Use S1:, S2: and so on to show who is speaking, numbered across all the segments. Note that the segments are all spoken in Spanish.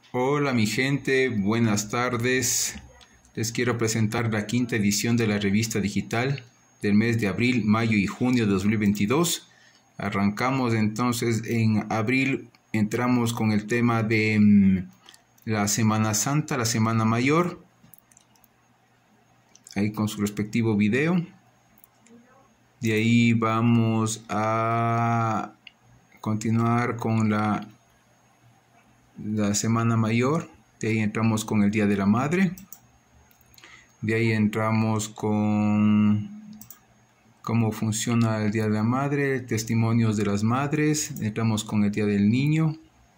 S1: Hola mi gente, buenas tardes. Les quiero presentar la quinta edición de la revista digital del mes de abril, mayo y junio de 2022. Arrancamos entonces en abril, entramos con el tema de la Semana Santa, la Semana Mayor, ahí con su respectivo video. De ahí vamos a continuar con la Semana Mayor. De ahí entramos con el Día de la Madre. De ahí entramos con cómo funciona el Día de la Madre, testimonios de las madres. Entramos con el Día del Niño.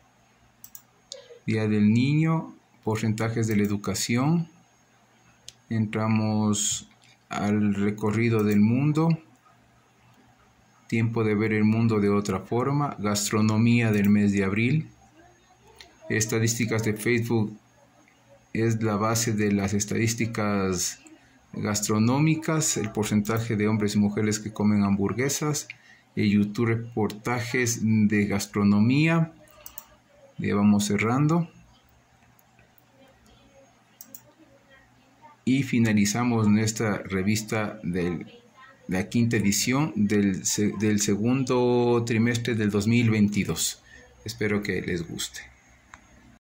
S1: Día del Niño, porcentajes de la educación. Entramos al recorrido del mundo. Tiempo de ver el mundo de otra forma. Gastronomía del mes de abril. Estadísticas de Facebook es la base de las estadísticas gastronómicas, el porcentaje de hombres y mujeres que comen hamburguesas. YouTube, reportajes de gastronomía. Ya vamos cerrando. Y finalizamos nuestra revista de la quinta edición del segundo trimestre del 2022. Espero que les guste.